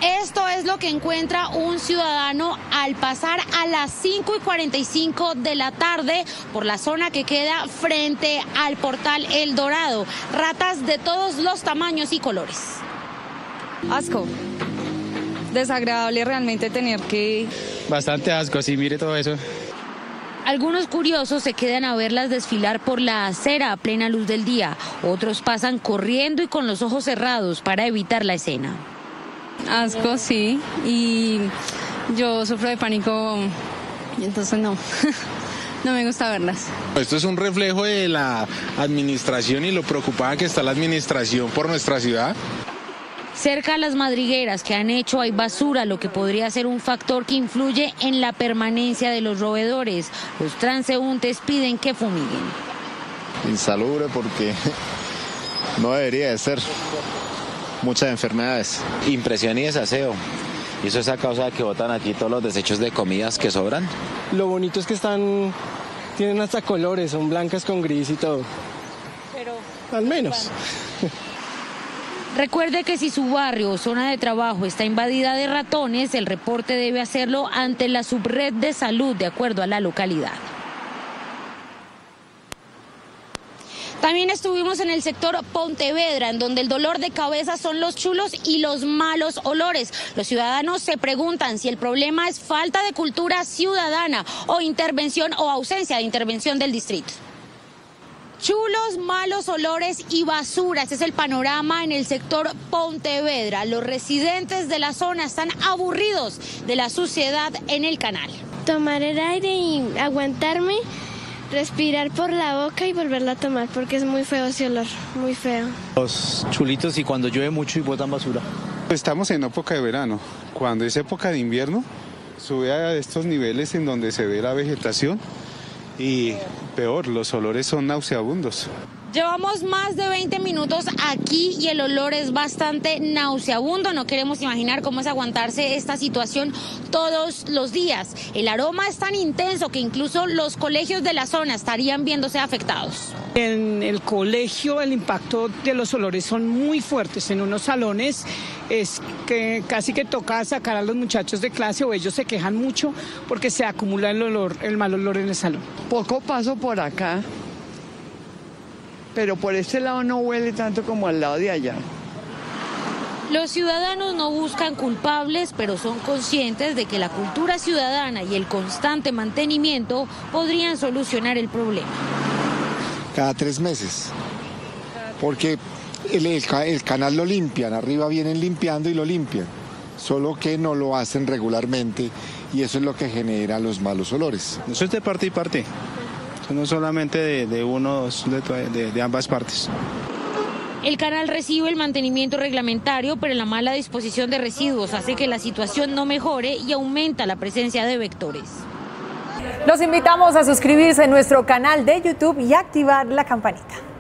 Esto es lo que encuentra un ciudadano al pasar a las 5:45 de la tarde por la zona que queda frente al portal El Dorado. Ratas de todos los tamaños y colores. Asco. Desagradable realmente tener que... Bastante asco, sí, mire todo eso. Algunos curiosos se quedan a verlas desfilar por la acera a plena luz del día. Otros pasan corriendo y con los ojos cerrados para evitar la escena. Asco, sí, y yo sufro de pánico, entonces no, no me gusta verlas. Esto es un reflejo de la administración y lo preocupada que está la administración por nuestra ciudad. Cerca a las madrigueras que han hecho hay basura, lo que podría ser un factor que influye en la permanencia de los roedores. Los transeúntes piden que fumiguen. Insalubre porque no debería de ser. Muchas enfermedades. Impresión y desaseo. Y eso es a causa de que botan aquí todos los desechos de comidas que sobran. Lo bonito es que tienen hasta colores, son blancas con gris y todo. Pero al menos. Recuerde que si su barrio o zona de trabajo está invadida de ratones, el reporte debe hacerlo ante la subred de salud de acuerdo a la localidad. También estuvimos en el sector Pontevedra, en donde el dolor de cabeza son los chulos y los malos olores. Los ciudadanos se preguntan si el problema es falta de cultura ciudadana o intervención o ausencia de intervención del distrito. Chulos, malos olores y basura, ese es el panorama en el sector Pontevedra. Los residentes de la zona están aburridos de la suciedad en el canal. Tomar el aire y aguantarme, respirar por la boca y volverla a tomar porque es muy feo ese olor, muy feo. Los chulitos y cuando llueve mucho y botan basura. Estamos en época de verano. Cuando es época de invierno, sube a estos niveles en donde se ve la vegetación y peor, los olores son nauseabundos. Llevamos más de 20 minutos aquí y el olor es bastante nauseabundo. No queremos imaginar cómo es aguantarse esta situación todos los días. El aroma es tan intenso que incluso los colegios de la zona estarían viéndose afectados. En el colegio el impacto de los olores son muy fuertes. En unos salones es que casi que toca sacar a los muchachos de clase o ellos se quejan mucho porque se acumula el mal olor en el salón. Poco paso por acá. Pero por este lado no huele tanto como al lado de allá. Los ciudadanos no buscan culpables, pero son conscientes de que la cultura ciudadana y el constante mantenimiento podrían solucionar el problema. Cada 3 meses. Porque el canal lo limpian, arriba vienen limpiando y lo limpian. Solo que no lo hacen regularmente y eso es lo que genera los malos olores. Eso es de parte y parte. No solamente de ambas partes. El canal recibe el mantenimiento reglamentario, pero la mala disposición de residuos hace que la situación no mejore y aumenta la presencia de vectores. Los invitamos a suscribirse a nuestro canal de YouTube y activar la campanita.